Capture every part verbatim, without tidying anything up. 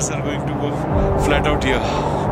riders are going to go flat out here.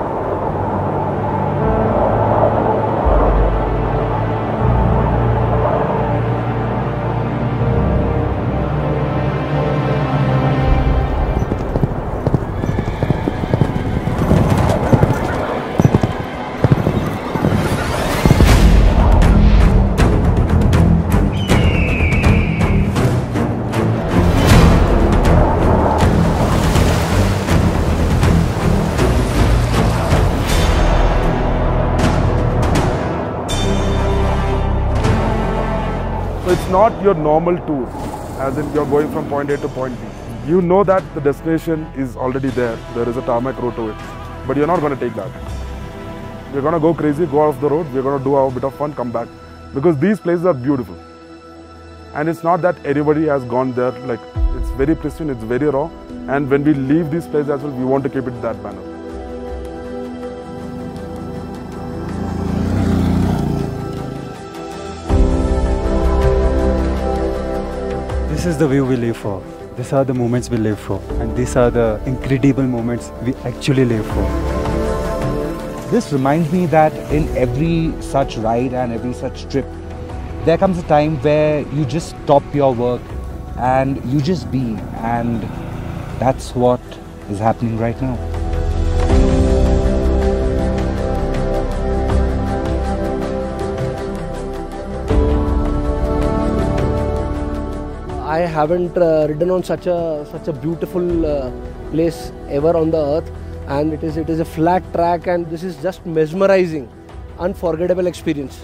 So it's not your normal tour, as in you're going from point A to point B. You know that the destination is already there, there is a tarmac road to it, but you're not going to take that. We're going to go crazy, go off the road, we're going to do our bit of fun, come back. Because these places are beautiful. And it's not that everybody has gone there, like it's very pristine, it's very raw. And when we leave these places as well, we want to keep it that manner. This is the view we live for. These are the moments we live for. And these are the incredible moments we actually live for. This reminds me that in every such ride and every such trip, there comes a time where you just stop your work and you just be. And that's what is happening right now. I haven't uh, ridden on such a such a beautiful uh, place ever on the earth, and it is it is a flat track, and this is just mesmerizing, unforgettable experience.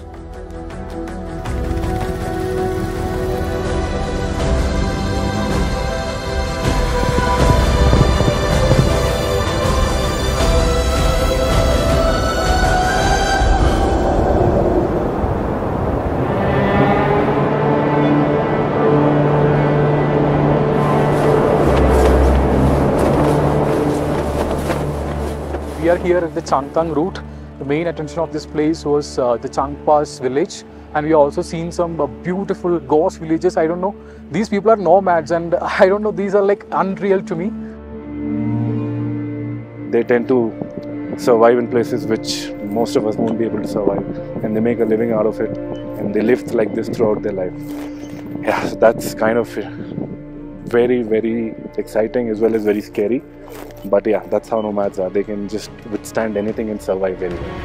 We are here at the Changtang route. The main attention of this place was uh, the Changpas village, and we also seen some uh, beautiful ghost villages. I don't know, these people are nomads, and I don't know, these are like unreal to me. They tend to survive in places which most of us won't be able to survive, and they make a living out of it, and they live like this throughout their life. Yeah, so that's kind of very, very exciting as well as very scary. But yeah, that's how nomads are. They can just withstand anything and survive very well.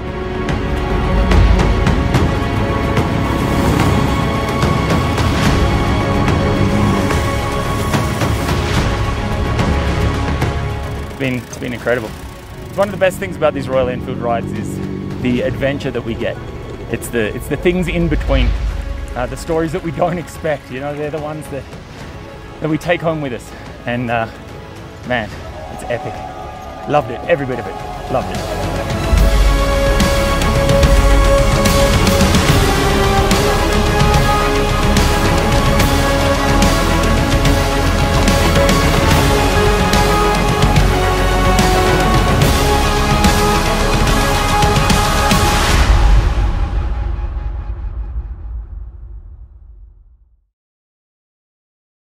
It's been, it's been incredible. One of the best things about these Royal Enfield rides is the adventure that we get. It's the, it's the things in between, uh, the stories that we don't expect. You know, they're the ones that, that we take home with us. And uh, man, it's epic. Loved it, every bit of it. Loved it.